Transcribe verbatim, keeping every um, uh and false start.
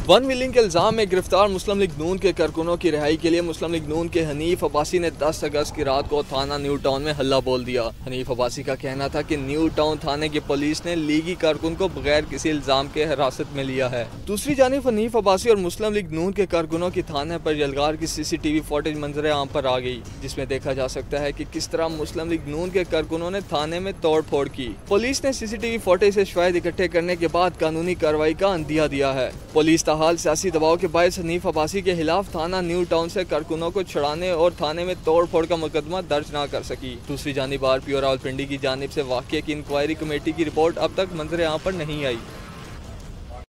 One willing के इल्जाम में गिरफ्तार मुस्लिम लीग नून के कारकुनों की रिहाई के लिए मुस्लिम लीग नून के हनीफ अब्बासी ने दस अगस्त की रात को थाना न्यू टाउन में हल्ला बोल दिया। हनीफ अब्बासी का कहना था कि न्यू टाउन थाने की पुलिस ने लीगी कारकुन को बगैर किसी इल्जाम के हिरासत में लिया है। दूसरी जानिब हनीफ अब्बासी और मुस्लिम लीग नून के कारकुनों की थाने पर यलगार की सीसीटीवी फुटेज मंजर आम पर आ गई, जिसमें देखा जा सकता है कि किस तरह मुस्लिम लीग नून के कारकुनों ने थाने में तोड़ फोड़ की। पुलिस ने सीसीटीवी फुटेज से शवाहिद इकट्ठे करने के बाद कानूनी कार्रवाई का अंदिया दिया है। पुलिस ताहाल सियासी दबाव के बायस हनीफ अब्बासी के खिलाफ थाना न्यू टाउन से कारकुनों को छुड़ाने और थाने में तोड़ फोड़ का मुकदमा दर्ज न कर सकी। दूसरी जानिब आरपीओ रावलपिंडी की जानिब से वाकये की इंक्वायरी कमेटी की रिपोर्ट अब तक मंजर आम पर नहीं आई।